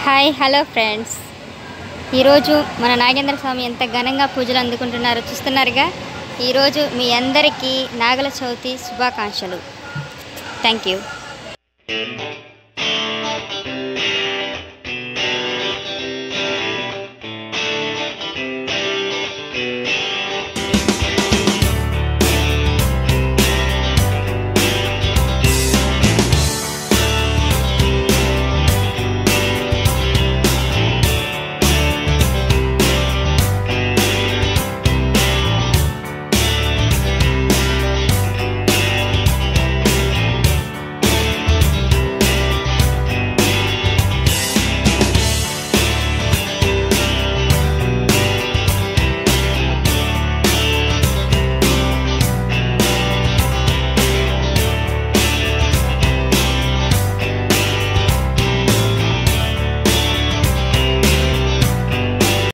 Hi hello friends, ఈరోజు మన నాగేంద్ర స్వామి ఎంత ఘనంగా పూజలు అందుకుంటున్నారో చూస్తున్నారుగా. ఈరోజు మీ అందరికీ నాగుల చవితి శుభాకాంక్షలు. Thank you.